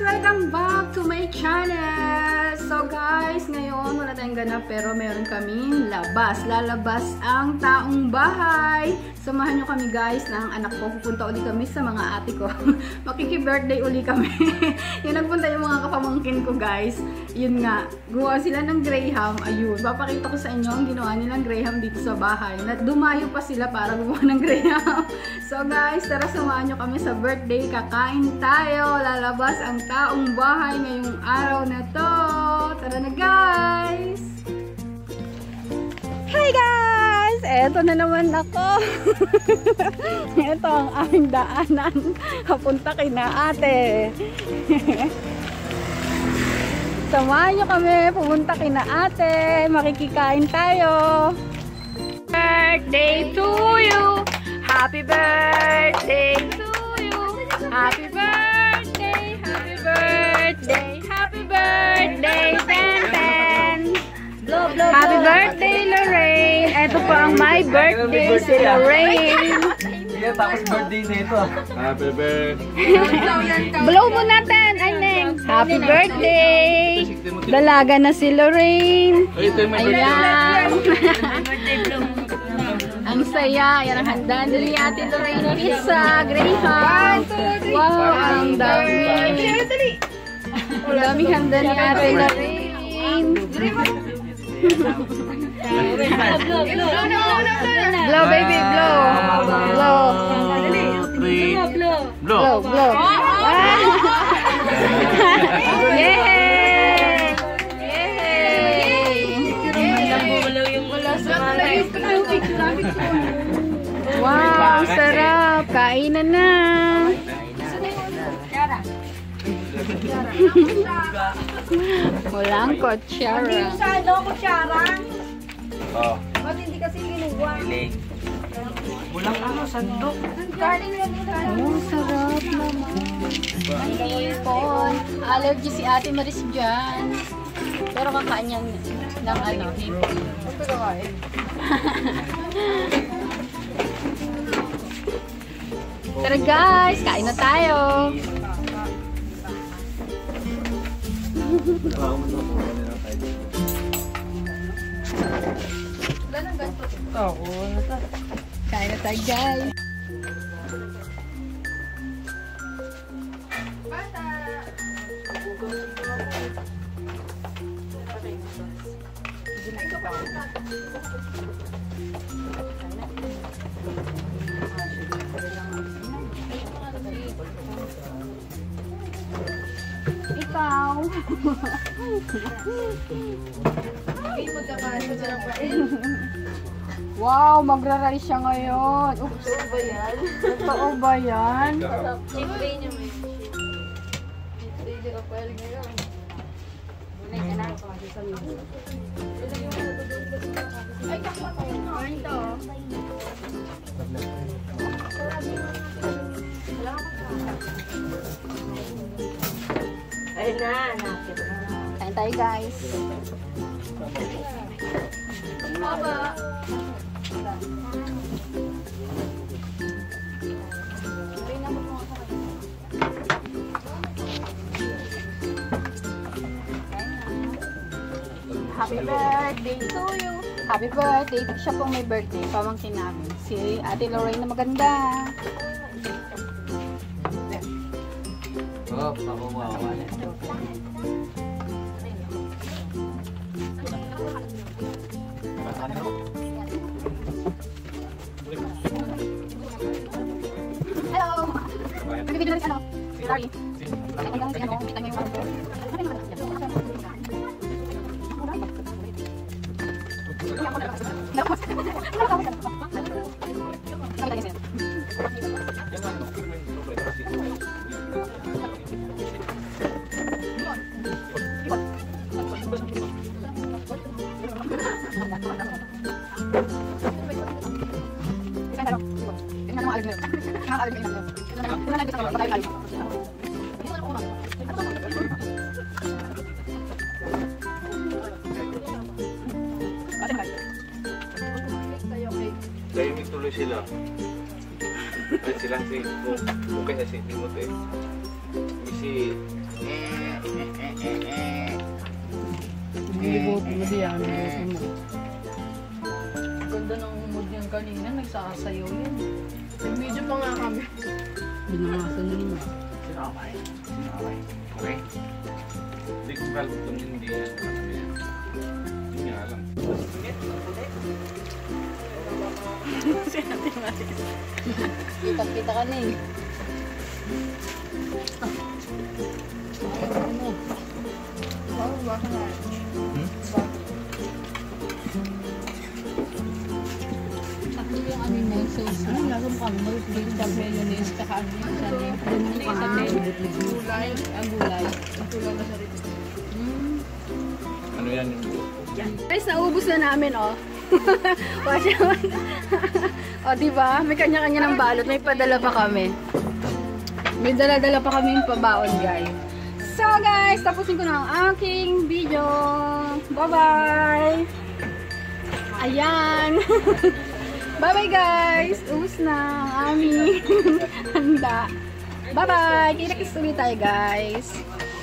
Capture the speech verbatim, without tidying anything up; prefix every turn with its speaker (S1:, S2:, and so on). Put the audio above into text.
S1: Welcome back to my channel! So guys, ngayon wala tayong ganap pero meron kaming labas. Lalabas ang taong bahay. Samahan nyo kami guys ng anak ko. Pupunta ulit kami sa mga ate ko. Makiki-birthday uli kami. Yung nagpunta yung mga kapamangkin ko guys. Yun nga, gumawa sila ng Graham. Ayun, papakita ko sa inyo ang ginawa nilang Graham dito sa bahay. Na dumayo pa sila para gumawa ng Graham. So guys, tara samahan nyo kami sa birthday. Kakain tayo. Lalabas ang taong bahay ngayong araw na to. Tara na guys! Hi guys! Eto na naman ako. Ito ang aming daanan. Papunta kina ate. Samahan nyo kami. Pupunta kina ate. Makikikain tayo. Birthday to you! Happy birthday to you! Happy birthday! Happy birthday! Happy birthday! Ten ten! Blow, blow, happy blow. Birthday, Lorraine! Ito po ang my birthday, si Lorraine!
S2: Yeah, tapos birthday na ito. Happy birthday!
S1: Blow mo natin! Ay, Neng! Happy birthday! Dalaga na si Lorraine! Ayan! Ang saya! Yan ang handa ni Ate Lorraine. Pizza! Graham! Wow! Ang dami! Ang dami handa ni Ate Lorraine! Blow baby! Blow! Blow! Blow! Blow! Blow! Yay! Wow, sarap! Kainan na! Walang kutsara.
S3: Hindi usado kutsara.
S2: Oo.
S3: Ba't hindi kasi ginuwa?
S2: Walang ano, sandok.
S1: Oh, sarap naman. Ang hipon. Allergy si Ate Maris dyan. Pero kakain yan ng ano, hipon. Tara guys, kain na tayo. Kain na tayo guys. Ikaw. Wow, magra-rise siya ngayon. Oops. Totoo ba yan? Totoo ba yan?
S3: Check day niyo may. Check day ni Rafael ngayon. Bunay ka na. Ay, kakapay mo. Ano to? Ay na, nakit na.
S1: Kain tayo guys.
S3: Baba.
S1: Happy birthday to you. Happy birthday. Siya pong may birthday. Pamangkin namin. Si Ate Lorraine na maganda.
S2: Oo, ako mo ako.
S1: Hello! Nabibigyan na rin ano? Sorry. Hanggang si ano, kita niyo yung ano.
S2: Tahimik tuloy sila. Ay sila si kung kung kaya si Timote. Si
S1: Nilibot mo diyan. Nilibot mo.
S3: Ganda ng mood niyan kanina. Nagsasayaw yun. Medyo pa nga kami.
S1: Binangasan nyo naman.
S2: Okay. Okay. Okay. Hindi ko kalbot kung hindi yan. Hindi nga alam.
S3: Kita-kita ka na eh.
S1: Ano?
S3: Wow, baka na.
S2: Hmm?
S3: Tatlo yung ano yung may sauce.
S1: Ano? Lalo mo kami.
S3: Yung sa mayonnaise, tsaka ano yung sa name. Ano yung sa name? Gulay. Ang gulay. Ang gulay na sa rito.
S1: Hmm.
S2: Ano yan yung buo?
S1: Guys, naubos na namin, oh. Watch out. O, diba? May kanya-kanya ng balot. May padala pa kami. May dala-dala pa kami yung pabaon, guys. So, guys, tapusin ko na ang aking video. Bye-bye! Ayan! Bye-bye, guys! Ubus na ang aming handa. Bye-bye! Kita-kits ulit tayo, guys.